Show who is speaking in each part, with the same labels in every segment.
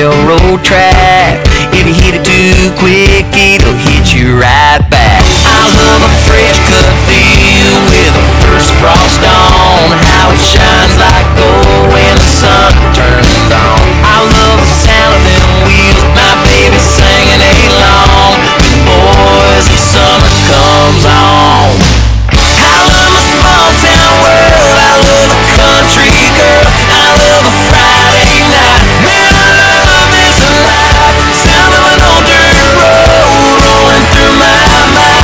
Speaker 1: railroad track. If you hit it too quick, it'll hit you right back. I love a fresh cut field with the first frost on, how it shines like gold when the sun turns on. I love the sound of them wheels, my baby singing along. Boys, the summer comes on. I love my small town world, I love a country girl, I love a Friday night. Man, I love this life, sound of an old dirt road rolling through my mind.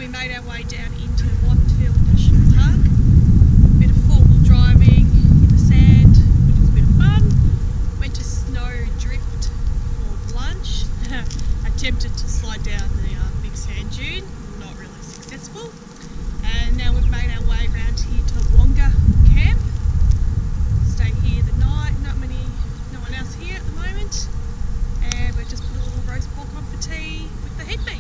Speaker 2: made our way down into Whitefield National Park. A bit of four-wheel driving in the sand, which was a bit of fun. Went to snow drift for lunch. Attempted to slide down the big sand dune, not really successful. And now we've made our way around here to Wonga Camp. Stay here the night, no one else here at the moment. And we've just put a little roast pork on for tea with the heat beef.